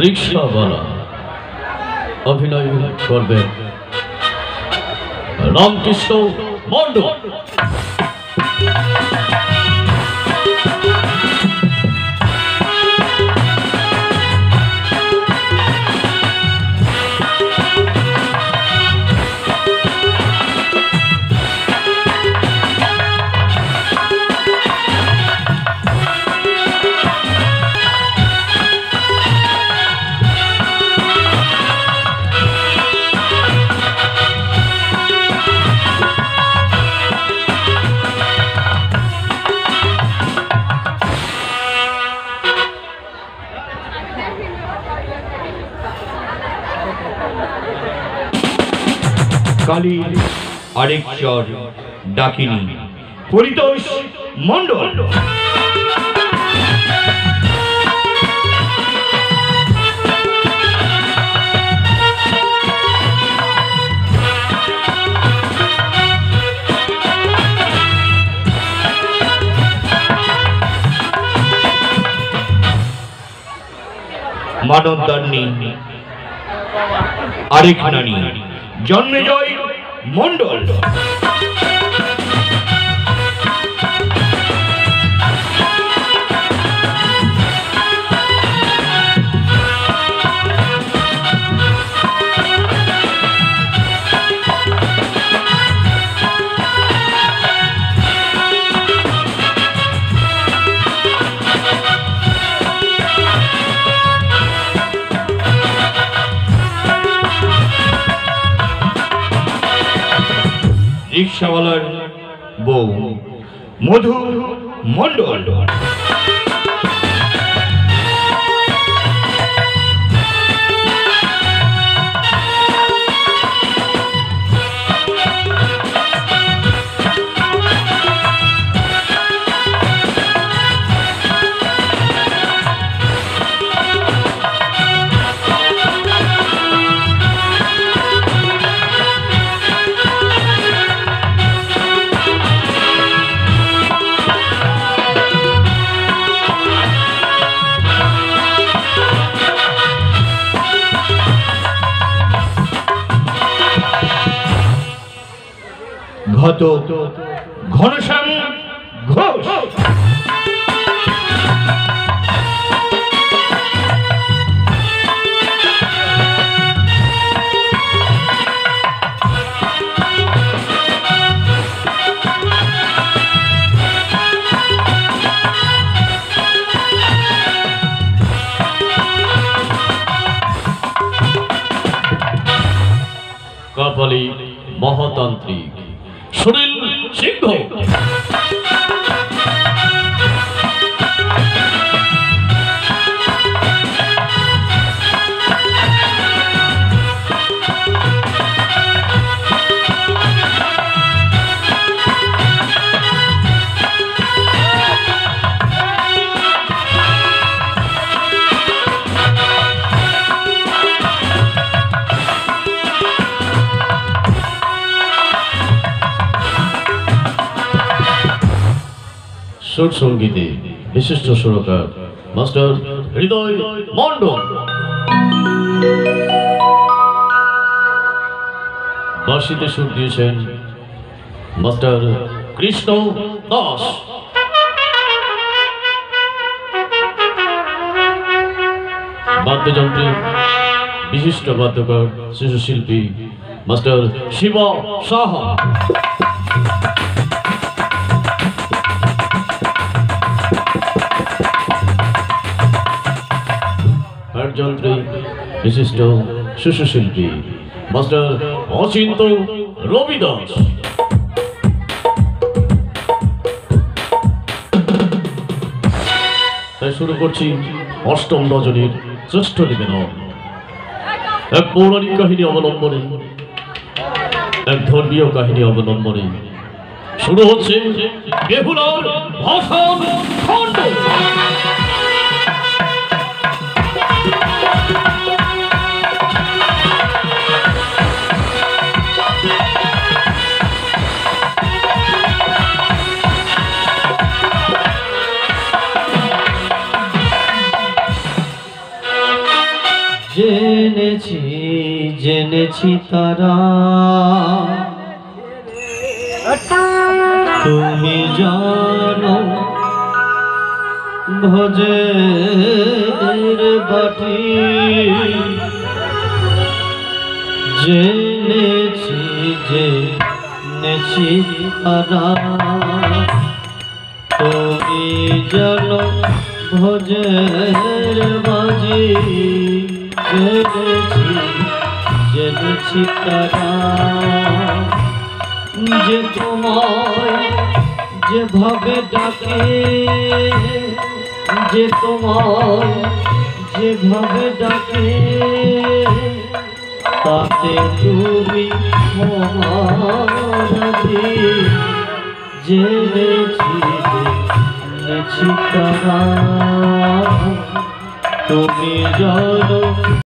রিক্সাওয়ালা অভিনয় করবেন রামকৃষ্ণ মণ্ডল। কালী আরেকচর ডাকিনী পরিতোষ মণ্ডল। মানবদান্নী আরেক নারী জন্মেজয় মণ্ডল। রিক্সাওয়ালার বউ মধু মণ্ডল। ঘটক ঘনশ্যাম ঘোষ। কপালী মহাতান্ত্রিক সুনীল সিংহ। সুর সঙ্গীতে বিশিষ্ট সুরকার মাস্টার হৃদয় মণ্ডল। বাঁশিতে সুর দিয়েছেন মাস্টার কৃষ্ণ দাস। বাদ্যযন্ত্রে বিশিষ্ট বাদ্যকার শিশু শিল্পী মাস্টার শিব সাহা। যন্ত্রে বিশিষ্ট শিশু শিল্পী মাস্টার অচিন্ত রবিদাস। তাই শুরু করছি অষ্টম রজনীর শ্রেষ্ঠ নিবেদন। এক পৌরাণিক কাহিনী অবলম্বনে, এক ধর্মীয় কাহিনী অবলম্বনে শুরু হচ্ছে বেহুলার ভাষণ খণ্ড। জেনেছি জেনেছি তারা তুমি জানো ভোজের বাটি জেনেছি জেনেছি তারা তুমি জানো ভোজের বাজি জেনেছি জেনেছি তারা যে তোমায় যেভাবে ডাকে যে তোমায় যেভাবে ডাকে তাতে তুমি মহারাধি জেনেছি জেনেছি তারা তুমি জানো